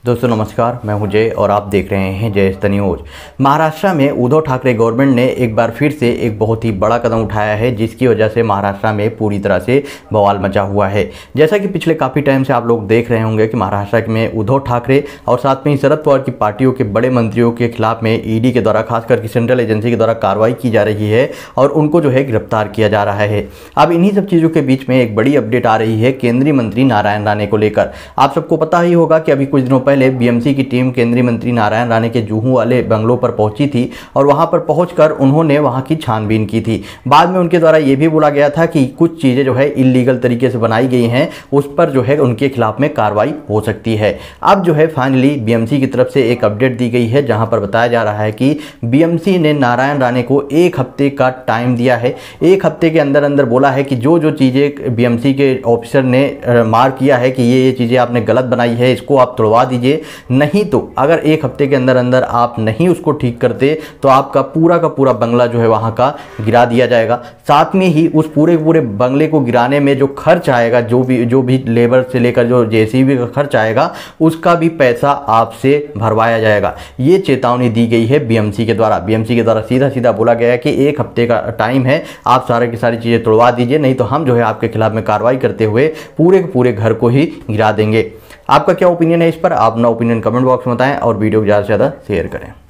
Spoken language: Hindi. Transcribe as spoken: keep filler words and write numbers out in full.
दोस्तों नमस्कार, मैं हूं जय और आप देख रहे हैं जय द न्यूज। महाराष्ट्र में उद्धव ठाकरे गवर्नमेंट ने एक बार फिर से एक बहुत ही बड़ा कदम उठाया है, जिसकी वजह से महाराष्ट्र में पूरी तरह से बवाल मचा हुआ है। जैसा कि पिछले काफ़ी टाइम से आप लोग देख रहे होंगे कि महाराष्ट्र में उद्धव ठाकरे और साथ में ही शरद पवार की पार्टियों के बड़े मंत्रियों के खिलाफ में ईडी के द्वारा, खासकर की सेंट्रल एजेंसी के द्वारा कार्रवाई की जा रही है और उनको जो है गिरफ्तार किया जा रहा है। अब इन्हीं सब चीज़ों के बीच में एक बड़ी अपडेट आ रही है केंद्रीय मंत्री नारायण राणे को लेकर। आप सबको पता ही होगा कि अभी कुछ दिनों पहले बीएमसी की टीम केंद्रीय मंत्री नारायण राणे के जुहू वाले बंगलों पर पहुंची थी और वहां पर पहुंचकर उन्होंने वहां की छानबीन की थी। बाद में उनके द्वारा यह भी बोला गया था कि कुछ चीजें जो है इलीगल तरीके से बनाई गई हैं, उस पर जो है उनके खिलाफ में कार्रवाई हो सकती है। अब जो है फाइनली बीएमसी की तरफ से एक अपडेट दी गई है, जहां पर बताया जा रहा है कि बीएमसी ने नारायण राणे को एक हफ्ते का टाइम दिया है। एक हफ्ते के अंदर अंदर बोला है कि जो जो चीजें बीएमसी के ऑफिसर ने मार्क किया है कि ये ये चीजें आपने गलत बनाई है, इसको आप तोड़वा दीजिए, नहीं तो अगर एक हफ्ते के अंदर अंदर आप नहीं उसको ठीक करते तो आपका पूरा का पूरा बंगला जो है वहां का गिरा दिया जाएगा। साथ में ही उस पूरे पूरे बंगले को गिराने में जो खर्च आएगा, जो भी जो भी लेबर से लेकर जो जेसीबी का खर्च आएगा, उसका भी पैसा आपसे भरवाया जाएगा। ये चेतावनी दी गई है बीएमसी के द्वारा। बीएमसी के द्वारा सीधा सीधा बोला गया है कि एक हफ्ते का टाइम है, आप सारे की सारी चीजें तोड़वा दीजिए, नहीं तो हम जो है आपके खिलाफ में कार्रवाई करते हुए पूरे के पूरे घर को ही गिरा देंगे। आपका क्या ओपिनियन है इस पर? आप अपना ओपिनियन कमेंट बॉक्स में बताएं और वीडियो को ज़्यादा से ज़्यादा शेयर करें।